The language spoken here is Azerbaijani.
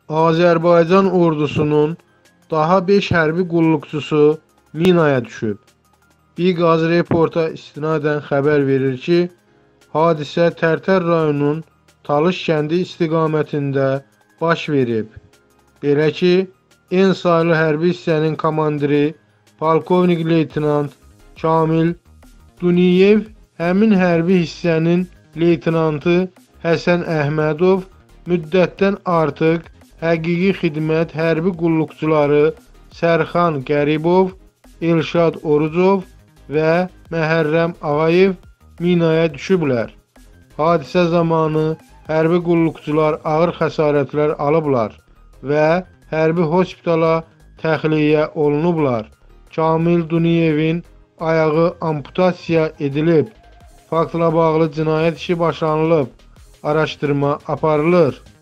Azərbaycan ordusunun daha 5 hərbi qulluqçusu minaya düşüb. İqaz reporta istinadən xəbər verir ki, hadisə Tərtər rayonunun Talış kəndi istiqamətində baş verib. Belə ki, en saylı hərbi hissənin komandiri polkovnik leytenant Kamil Duniyev həmin hərbi hissənin leytenantı Həsən Əhmədov müddətdən artıq həqiqi xidmət hərbi qulluqçuları Sərxan Qəribov, Elşad Orucov və Məhərrəm Ağayev minaya düşüblər. Hadisə zamanı hərbi qulluqçular ağır xəsarətlər alıblar və hərbi hospitala təxliyə olunublar. Kamil Duniyevin ayağı amputasiya edilib. Faktla bağlı cinayət işi başlanılıb. Araşdırma aparılır.